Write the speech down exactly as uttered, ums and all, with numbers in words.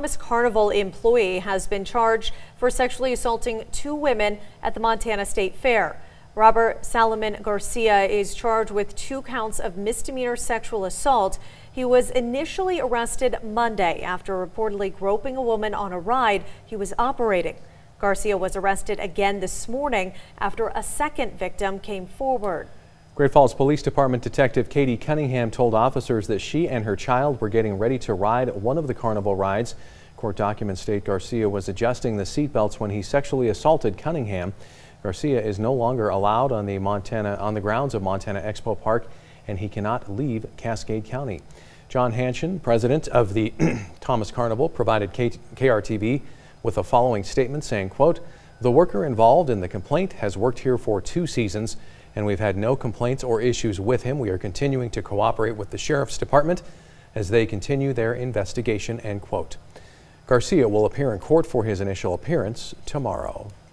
Thomas Carnival employee has been charged for sexually assaulting two women at the Montana State Fair. Roberto Salaman Garcia is charged with two counts of misdemeanor sexual assault. He was initially arrested Monday after reportedly groping a woman on a ride he was operating. Garcia was arrested again this morning after a second victim came forward. Great Falls Police Department Detective Katie Cunningham told officers that she and her child were getting ready to ride one of the carnival rides. Court documents state Garcia was adjusting the seatbelts when he sexually assaulted Cunningham. Garcia is no longer allowed on the Montana on the grounds of Montana Expo Park, and he cannot leave Cascade County. John Hanshin, president of the Thomas Carnival, provided K R T V with the following statement saying, quote, "The worker involved in the complaint has worked here for two seasons, and we've had no complaints or issues with him. We are continuing to cooperate with the Sheriff's Department as they continue their investigation," end quote. Garcia will appear in court for his initial appearance tomorrow.